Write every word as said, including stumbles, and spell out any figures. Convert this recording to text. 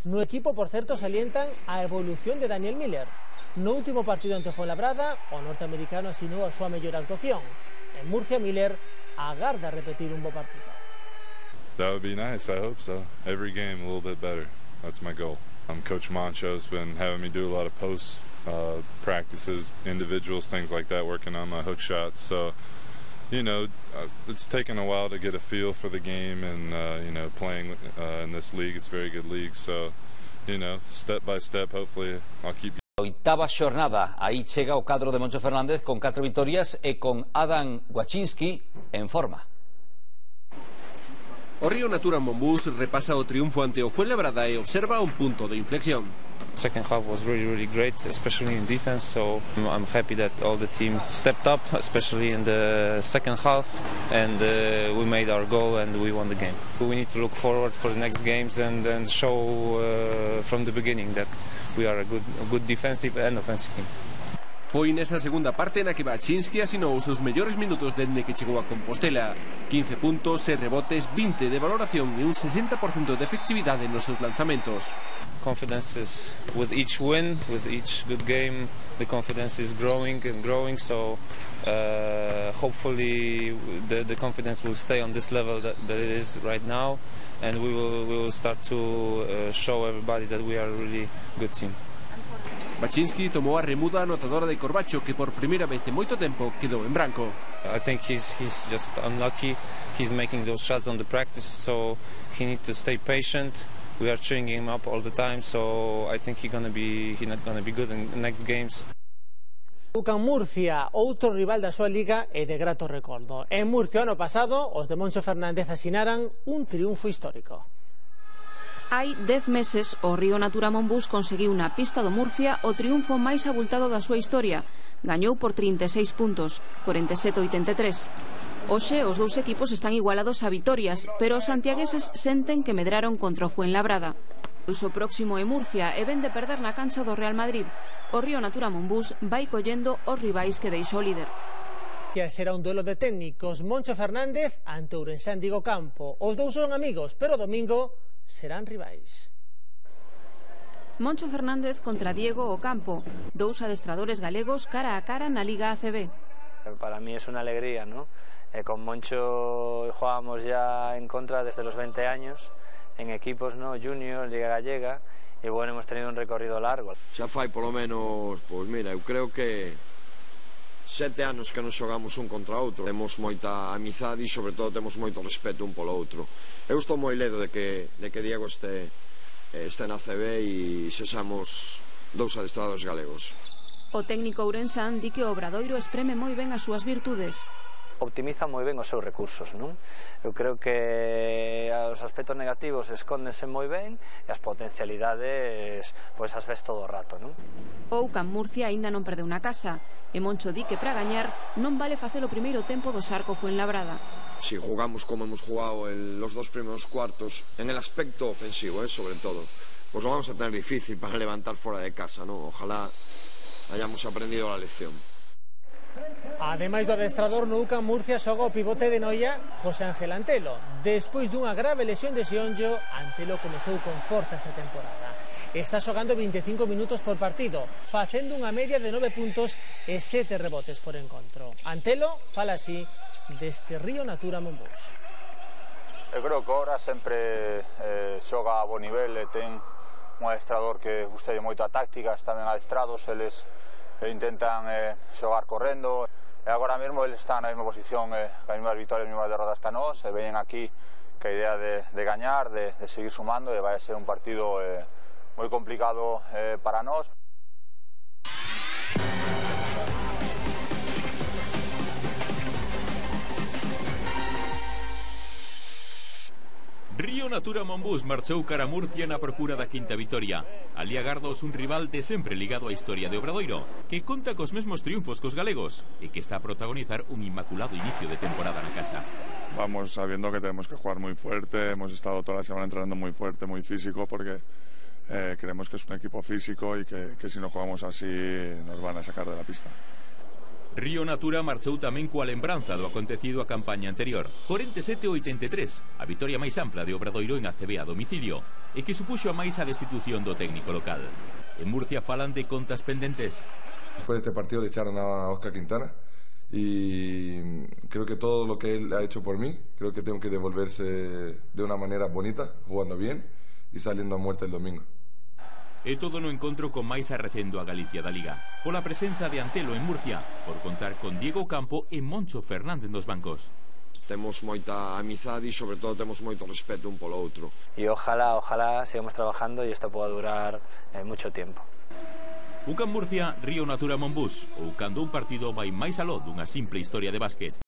No equipo, por certo, salientan a evolución de Daniel Miller. No último partido ante Fuenlabrada, o norteamericano asinou a súa mellor actuación. En Murcia, Miller agarda repetir un bo partido. That would be nice, I hope so. Every game a little bit better. That's my goal. Um, Coach Moncho's been having me do a lot of post uh, practices, individuals, things like that, working on my hook shots. So, you know, uh, it's taken a while to get a feel for the game, and uh, you know, playing uh, in this league, it's a very good league. So, you know, step by step, hopefully, I'll keep. Oitava xornada, aí chega o cadro de Moncho Fernández con catro vitorias e con Adam Waczynski en forma. O Río Natura Monbus repasa o triunfo ante o Fuenlabrada e observa un punto de inflexión. Second half was really, really great, especially in defense, so I'm happy that all the team stepped up, especially in the second half, and uh, we made our goal and we won the game. We need to look forward for the next games and, and show uh, from the beginning that we are a good, a good defensive and offensive team. Foi nesa segunda parte na que Waczynski asinou os seus mellores minutos dende que chegou a Compostela. quince puntos, seis rebotes, vinte de valoración e un sesenta por cento de efectividade nos seus lanzamentos. Confidence is, with each win, with each good game, the confidence is growing and growing, so uh, hopefully the, the confidence will stay on this level that, that it is right now, and we will, we will start to uh, show everybody that we are a really good team. Waczynski tomou a remuda anotadora de Corbacho, que por primeira vez en moito tempo quedou en branco. I think he's, he's just unlucky. He's making those shots on the practice, so he needs to stay patient. We are cheering him up all the time, so I think he's gonna be he's not gonna be good in the next games. UCAM Murcia, outro rival da súa liga e de grato recordo. En Murcia, ano pasado, os de Moncho Fernández asinaran un triunfo histórico. Hai dez meses, o Río Natura Monbus conseguiu na pista do Murcia o triunfo máis abultado da súa historia. Gañou por trinta e seis puntos, corenta e sete a oitenta e tres. Hoxe, os dous equipos están igualados a vitorias, pero os santiagueses senten que medraron contra o Fuenlabrada. Pois o próximo é Murcia e ven de perder na cancha do Real Madrid. O Río Natura Monbus vai collendo os rivais que deixou o líder. Que será un duelo de técnicos. Moncho Fernández ante Ourensán Diego Campo. Os dous son amigos, pero domingo serán rivais. Moncho Fernández contra Diego Ocampo, dous adestradores galegos cara a cara na Liga A C B. Para mí es una alegría, ¿no? Eh, con Moncho jugábamos ya en contra desde los veinte años, en equipos, ¿no? Junior, Liga Gallega, y bueno, hemos tenido un recorrido largo. Xa fai polo menos, pois mira, eu creo que sete anos que nos xogamos un contra outro. Temos moita amizade e sobre todo temos moito respeto un polo outro. Eu estou moi ledo de que, de que Diego este, este na C B e sexamos dous adestradores galegos. O técnico ourensán di que o Obradoiro espreme moi ben as súas virtudes. Optimiza moi ben os seus recursos, non? Eu creo que os aspectos negativos escóndense moi ben e as potencialidades pois as ves todo o rato, non? O UCAM Murcia aínda non perdeu na casa e Moncho di que para gañar non vale facer o primeiro tempo do Sarco Fuenlabrada. Si jugamos como hemos jugado en los dos primeros cuartos, en el aspecto ofensivo, eh, sobre todo, pues lo vamos a tener difícil para levantar fuera de casa, ¿no? Ojalá hayamos aprendido la lección. Ademais do adestrador, no UCAM Murcia xoga o pivote de Noia, José Ángel Antelo. Despois dunha grave lesión de xeonllo, Antelo comezou con forza esta temporada. Está xogando vinte e cinco minutos por partido, facendo unha media de nove puntos e sete rebotes por encontro. Antelo fala así deste Río Natura Monbus. Eu creo que ahora sempre eh, xoga a bo nivel e ten un adestrador que guste moito a táctica, están ben adestrados, eles intentan eh, xogar correndo e agora mesmo eles están na mesma posición, eh, as mesmas vitorias, as mesmas derrotas que a nós, e veñen aquí que a idea de, de gañar, de, de seguir sumando, e vai a ser un partido eh, moi complicado eh, para nós. Río Natura Monbus marchou cara a Murcia na procura da quinta vitoria. Alí agardos un rival de sempre ligado á historia de Obradoiro, que conta cos mesmos triunfos cos galegos e que está a protagonizar un inmaculado inicio de temporada na casa. Vamos sabiendo que tenemos que jugar muy fuerte, hemos estado toda la semana entrenando muy fuerte, muy físico, porque eh, creemos que es un equipo físico y que, que si no jugamos así nos van a sacar de la pista. Río Natura marchou tamén coa lembranza do acontecido a campaña anterior. corenta e sete a oitenta e tres, a vitoria máis ampla de Obradoiro en A C B a domicilio, e que supuxo a máis a destitución do técnico local. En Murcia falan de contas pendentes. Después de este partido le echaron a Óscar Quintana y creo que todo lo que él ha hecho por mí, creo que tengo que devolverse de una manera bonita, jugando bien y saliendo a muerte el domingo. E todo no encontro con máis arrecendo a Galicia da Liga, pola presenza de Antelo en Murcia, por contar con Diego Campo e Moncho Fernández nos bancos. Temos moita amizade e sobre todo temos moito respeto un polo outro. Y ojalá, ojalá sigamos trabajando y esto pueda durar eh, mucho tiempo. U Can Murcia, Río Natura Monbús, ou cando un partido vai máis aló dunha simple historia de básquet.